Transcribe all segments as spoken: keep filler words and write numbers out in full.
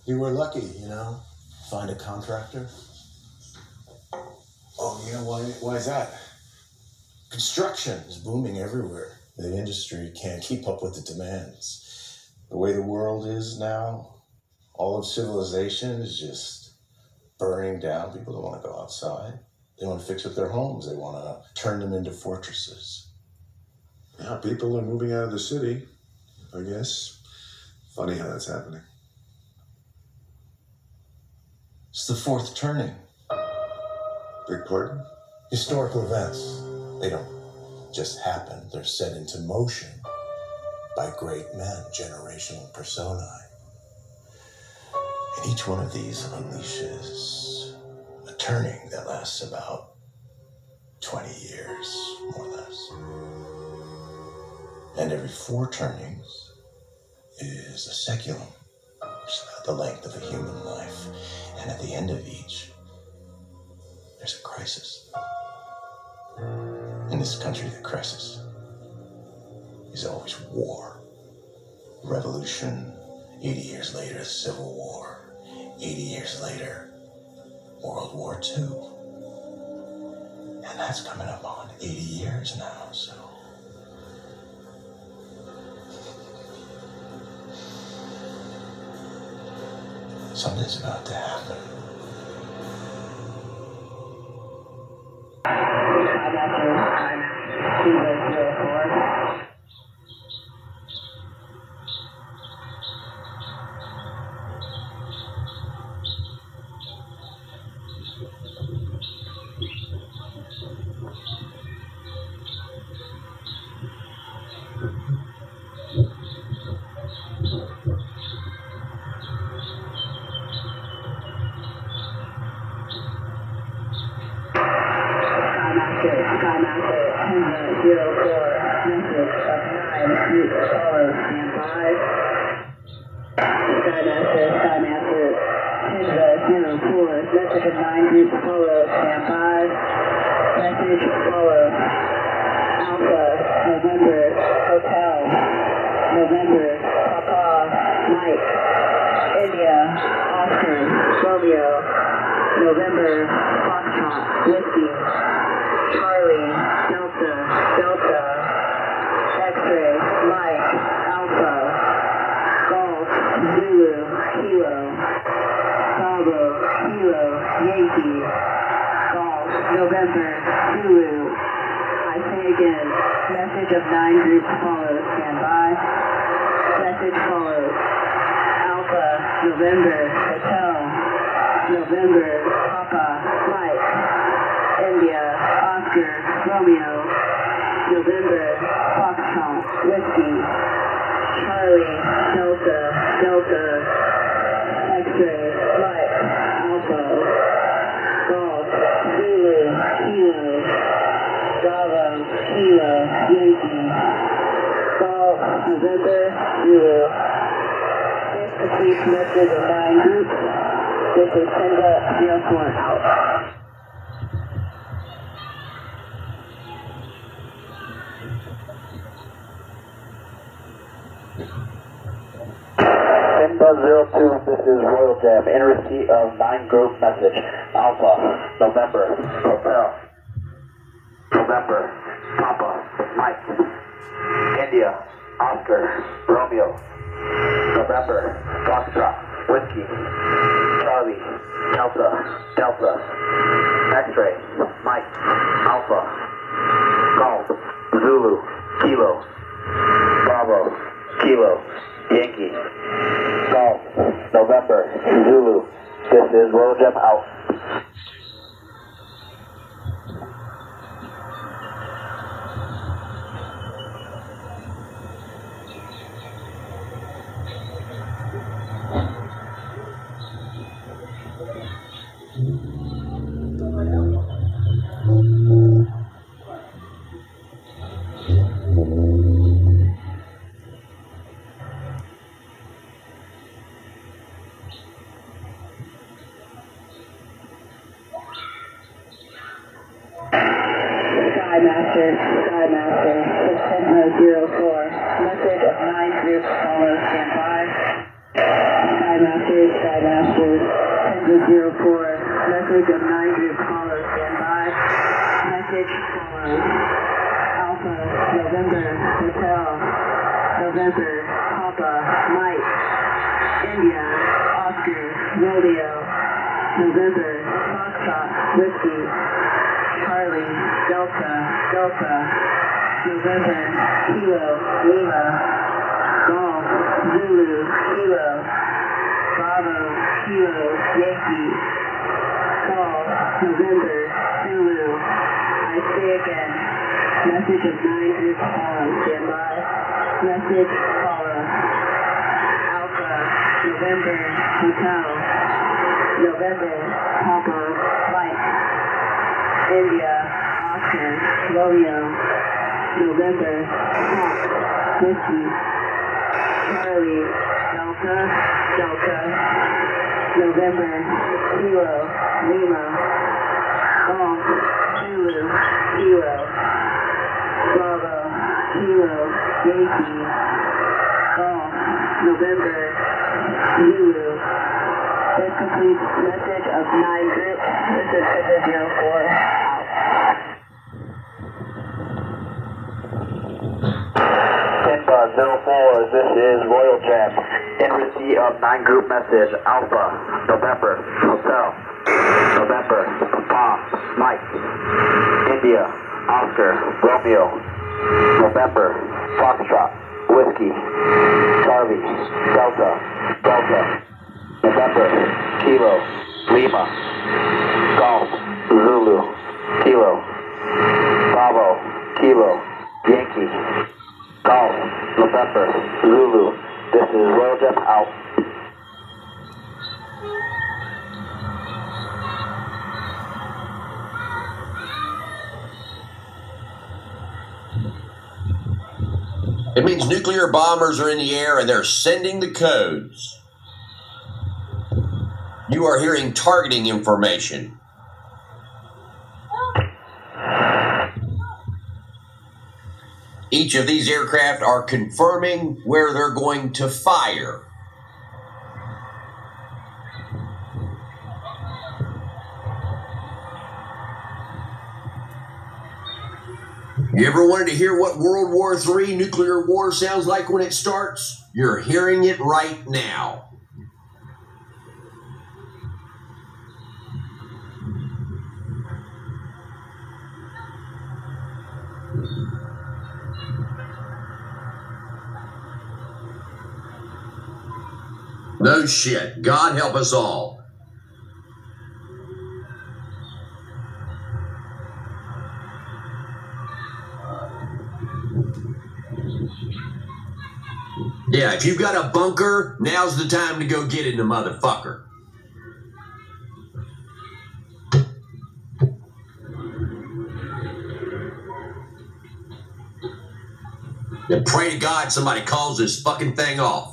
You were lucky, you know? Find a contractor. Oh, yeah, why, why is that? Construction is booming everywhere. The industry can't keep up with the demands. The way the world is now, all of civilization is just burning down. People don't want to go outside. They want to fix up their homes. They want to turn them into fortresses. Yeah, people are moving out of the city, I guess. Funny how that's happening. It's the fourth turning. Big pardon? Historical events, they don't just happen. They're set into motion by great men, generational personae. And each one of these unleashes a turning that lasts about twenty years, more or less. And every four turnings is a seculum, which is about the length of a human life. And at the end of each, there's a crisis. In this country, the crisis is always war. Revolution, eighty years later, Civil War. eighty years later, World War Two. And that's coming up on eighty years now, so. Something's about to happen. zero two, this is Royal Jam, in receipt of nine group message. Alpha, November, Propel, November, Papa, Mike, India, Oscar, Romeo, November, Foxtrot, Whiskey, Charlie, Delta, Delta, X-Ray, Mike, Alpha, Golf, Zulu, Kilo, Bravo, Kilo, Yankee, Golf, November, Zulu. This is Royal Jump out. Skymaster, Skymaster, six zero four, message of nine groups follow, stand by. Skymaster, Skymaster, ten zero four, message of nine group caller, stand by. Message follows. Alpha, November, Hotel, November, Papa, Mike, India, Oscar, Rodeo, November, Foxtrot, Whiskey, Charlie, Delta, Delta, November, Kilo, Lima, Golf, Zulu, Kilo, Bravo, Kilo, Yankee, Golf, November, Zulu. I say again, message of nine group caller, stand by. Message caller, Alpha, November, Hotel, November, Papa, Mike, India, Oscar, Romeo, November, Fox, Whiskey, Charlie, Delta, Delta, November, Kilo, Lima, Golf, Zulu, Kilo, Bravo, Kilo, Yankee, Golf, November, Zulu. This completes message of nine group. This is seven zero four. Simba zero four, this is Royal Jam. In receipt of nine group message, Alpha, November, Hotel, November, Papa, Mike, India, Oscar, Romeo, November, Foxtrot, Whiskey, Charlie, Delta, Delta, November, Kilo, Lima, Golf, Zulu, Kilo, Bravo, Kilo, Yankee, Golf, November, Zulu. This is Royal Jam out. It means nuclear bombers are in the air and they're sending the codes. You are hearing targeting information. Each of these aircraft are confirming where they're going to fire. You ever wanted to hear what World War Three nuclear war sounds like when it starts? You're hearing it right now. No shit. God help us all. Yeah, if you've got a bunker, now's the time to go get in the motherfucker. And pray to God somebody calls this fucking thing off.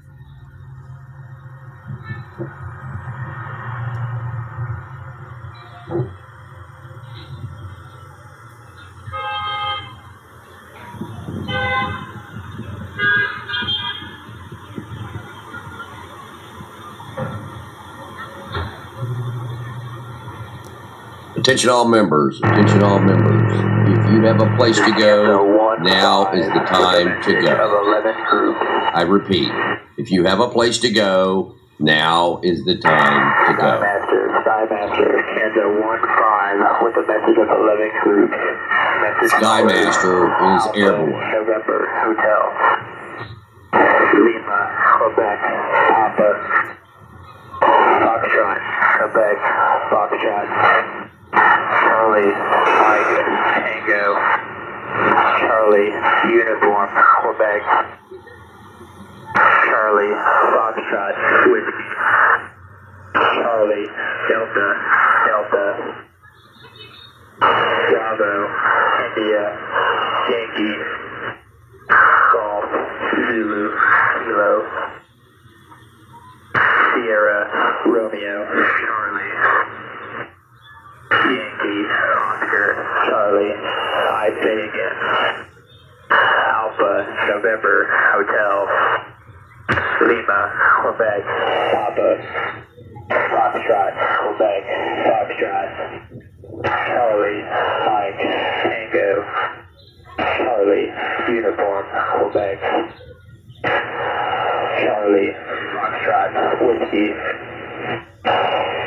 Attention all members, attention all members. If you have a place to go, now is the time to go. I repeat, if you have a place to go, now is the time to go. Skymaster, Skymaster, Kansas one five with a message of eleven group. Skymaster is airborne. November, Hotel. Lima, Quebec, Papa. Foxtrot, Quebec, Foxtrot. Charlie, Mike, Tango, Charlie, Uniform, Quebec, Charlie, Foxtrot, Whiskey, Charlie, Delta, Delta, Bravo, India, Yankee, Golf, Zulu, Kilo, Sierra, Romeo, Charlie, Yankee, Oscar, Charlie, I say again, Alpha, November, Hotel, Lima, Quebec, Papa, Foxtrot, Quebec, Foxtrot, Charlie, Mike, Tango, Charlie, Uniform, Quebec, Charlie, Foxtrot, Whiskey.